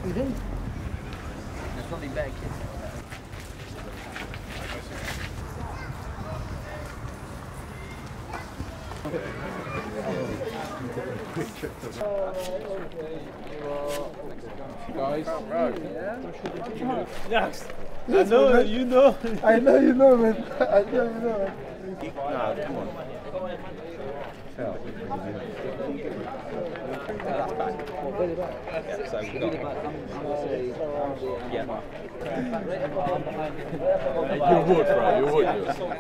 There's probably better kids. Guys, Yes. I know you know. I know you know, man. I know you know, man. Nah, come on. That's back. Yeah, so we've got yeah. You would, bro. You would.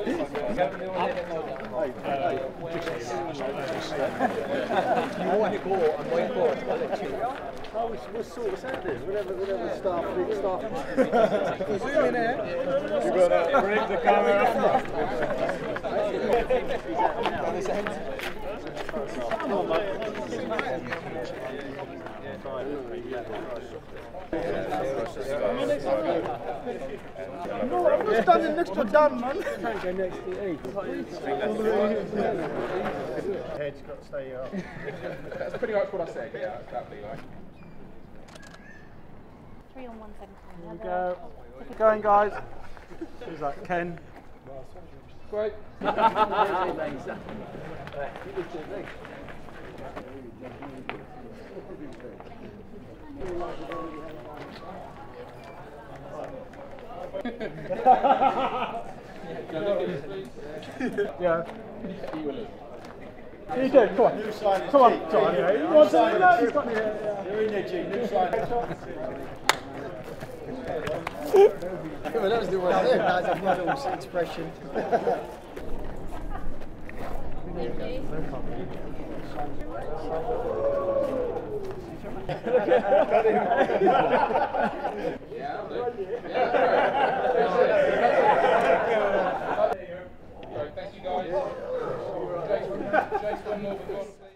You want to go and wait for it. Oh, we'll sort this out then. Whatever staff. Zoom in here. You got to bring the camera. No, I'm not standing next to Dan, man. Head's got to stay up. That's pretty much what I said. Yeah, that'd be like. 3 on 117. Here we go. Keep going, guys. Who's that? Ken. Great. Yeah. You do, come on. Come on, John. You want to do that? He's got You're in there, G. New slide. Well, that was the one there. That's a model's expression. Thank you guys. Jake's one more.